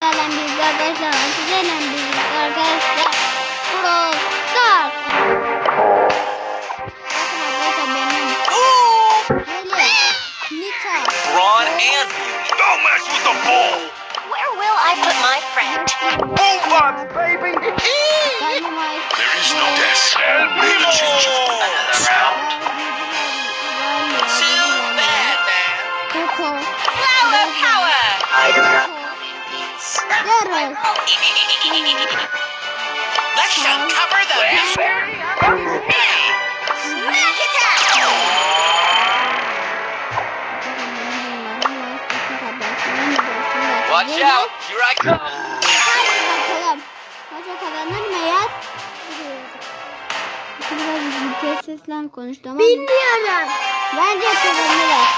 sizlerle birlikte arkadaşlar. Sizlerle birlikte arkadaşlar. Brawl Stars. Bakın arkadaşlar benim. Böyle. Nita. Ron and don't mess with the ball. Where will I put my friend? Robots, baby. There is no death. Another round. Too bad, man. Flower power. Let's uncover the mystery. Smack it down. Watch out, here I come. Hadi bakalım. Maça kazanır mıyız? Biraz sesle konuştum ama bilmiyorum. Bence kazanırız.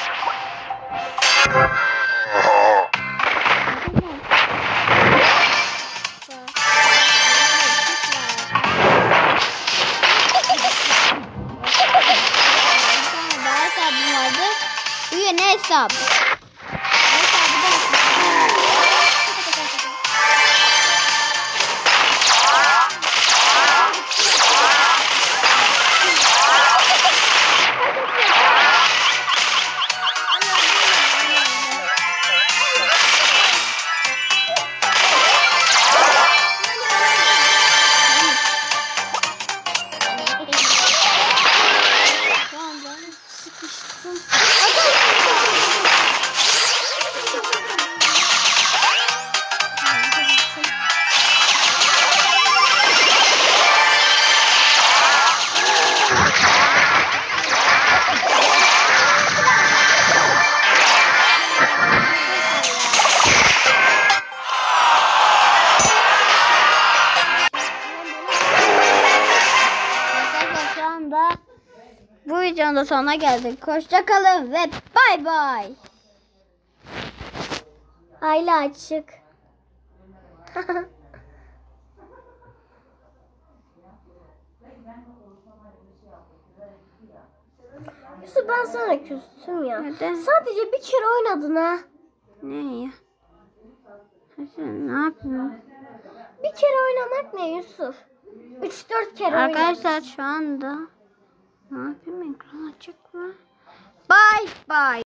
Daha hesabım vardı. Bu yeni hesap. Bu videonun da sonuna geldik. Hoşça kalın ve bay bay. Hala açık. Yusuf, ben sana küstüm ya. Neden? Sadece bir kere oynadın ha. Ne ya? Sen ne yapıyorsun? Bir kere oynamak ne Yusuf? 3-4 kere arkadaşlar oynadın. Şu anda ne yapayım, ekran açık mı? Bye bye.